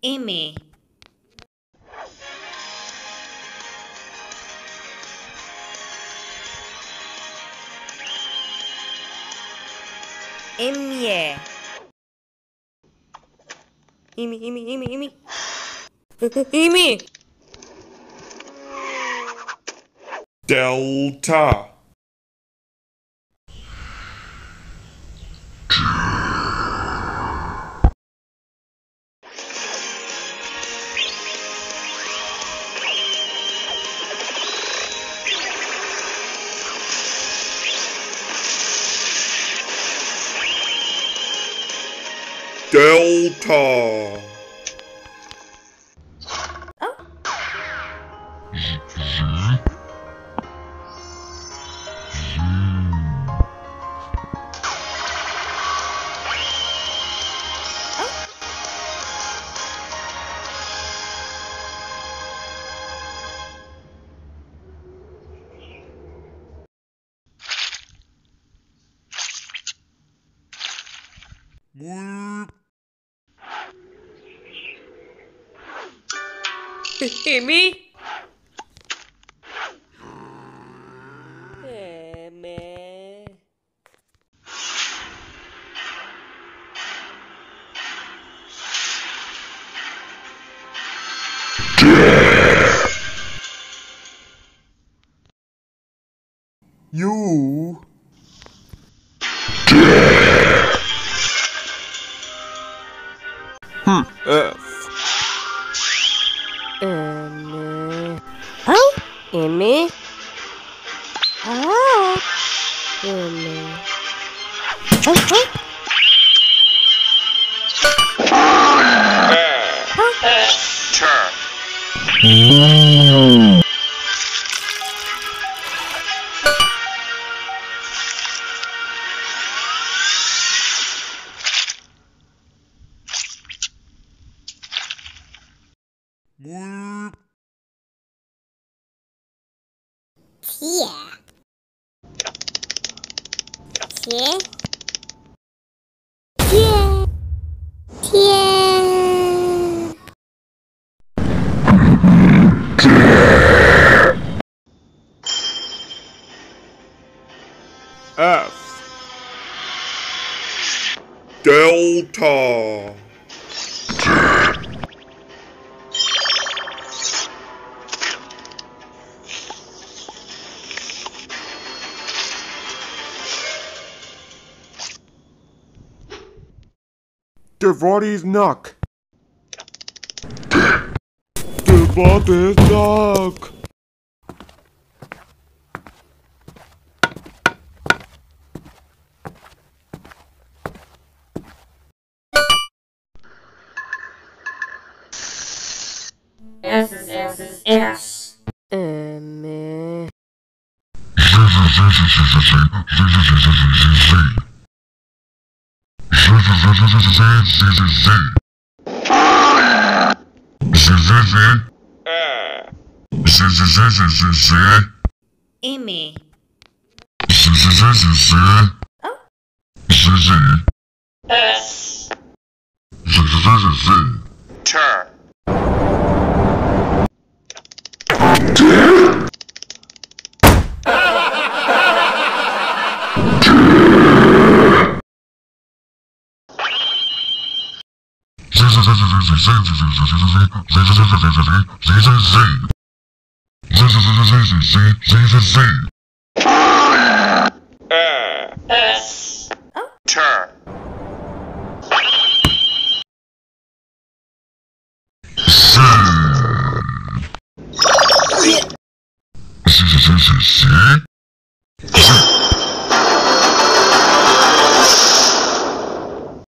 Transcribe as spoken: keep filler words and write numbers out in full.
M. Emie. Imi, imi, imi, imi. Imi. Delta. Delta. Oh. Imi. Eme. You. Hmm. F. Eme. Oh. Emi. Oh. Emi. Oh, oh. Tia. Tia. Tia. Tia. F. Delta. Der wat is nak. Der wat is nak. S is S is S. Eme. Emi. Oh. S. Turn. S. Oh. Turn. Yeah.